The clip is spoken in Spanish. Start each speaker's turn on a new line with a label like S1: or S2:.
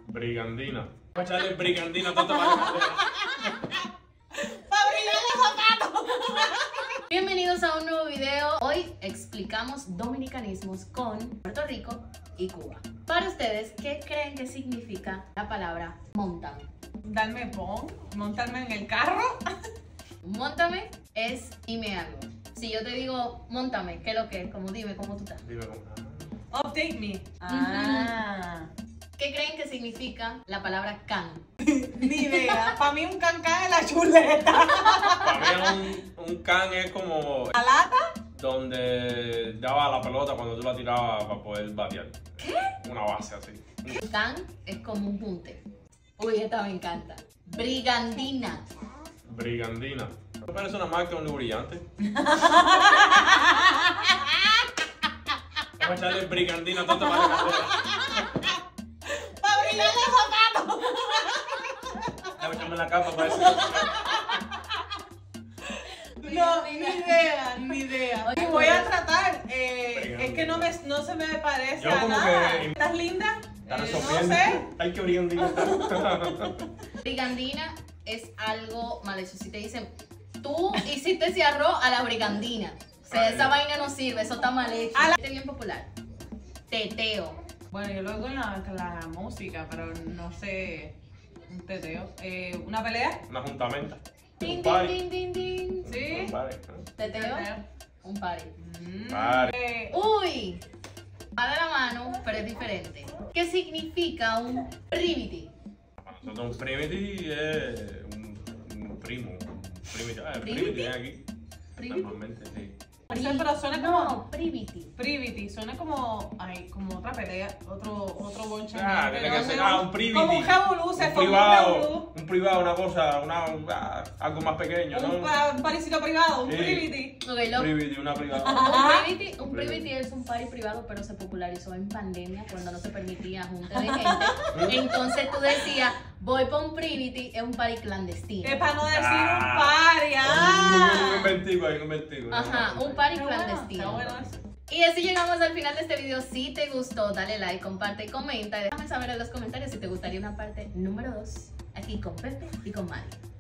S1: Brigandina. Vamos a echarle brigandina a todo esto.
S2: Bienvenidos a un nuevo video. Hoy explicamos dominicanismos con Puerto Rico y Cuba. Para ustedes, ¿qué creen que significa la palabra montame?
S3: Darme pon, montarme en el carro.
S2: Móntame es dime algo. Si yo te digo montame, ¿qué es lo que es? Como dime cómo tú estás.
S1: Dime cómo.
S3: Update me. Ah.
S2: ¿Qué creen que significa la palabra can?
S3: Ni idea. Para mí un cancán es la chuleta.
S1: Para mí un can es como
S3: ¿La lata?
S1: donde daba la pelota cuando tú la tirabas para poder batear. ¿Qué? Una base así.
S2: Can es como un junte. Uy, esta me encanta. Brigandina.
S1: Brigandina. ¿No parece una marca un lubricante? Vamos a echarle brigandina a todo esto para
S3: Para brillarle los zapatos.
S1: Vamos a echarme la capa para eso.
S3: No, ni idea.
S2: Oye,
S3: Voy a tratar.
S1: Brigandina.
S3: Es que no se me parece
S1: Yo
S3: a
S1: como
S3: nada.
S1: que-
S3: ¿Estás linda?
S1: Está
S3: No
S1: resolviendo.
S3: sé.
S1: Ay, qué brigandina.
S2: Brigandina es algo mal hecho. Si te dicen, tú hiciste ese arroz a la brigandina. O sea,
S1: Ay,
S2: esa
S1: no.
S2: vaina no sirve, eso está mal hecho. Este es bien popular. Teteo.
S3: Bueno, yo lo oigo en la música, pero no sé. Un teteo. ¿Una pelea?
S1: Una juntamenta.
S2: Din,
S1: Un
S2: din,
S1: party.
S2: din, din, din.
S3: Sí.
S1: Un party,
S2: Teteo, un party.
S1: Party.
S2: Uy, va de la mano, pero es diferente. ¿Qué significa un privity?
S1: Para nosotros un primity es un primo. Primity es aquí.
S2: Privity.
S1: Normalmente, sí.
S3: No sé, pero suena como
S2: No, privity.
S3: privity, suena como otra pelea, otro bonche.
S1: Ah, tiene que ser un privity.
S3: Como un revolú, se
S1: un
S3: formó
S1: privado, un privado, una cosa, algo más pequeño, ¿no?
S3: un parisito privado, un
S1: Sí.
S3: privity.
S2: Ok, lo-
S1: Privity, una privada.
S2: Un privity es un party privado, pero se popularizó en pandemia cuando no se permitía junta de gente. Entonces tú decías, voy para un privity, es un party clandestino.
S3: Es para no decir
S1: Ah.
S3: un party.
S1: Un inventivo ahí, un inventivo.
S2: Ajá, un party clandestino.
S3: Está bueno eso.
S2: Y así llegamos al final de este video. Si te gustó, dale like, comparte y comenta. Y déjame saber en los comentarios si te gustaría una parte número 2 aquí con Pepe y con Mari.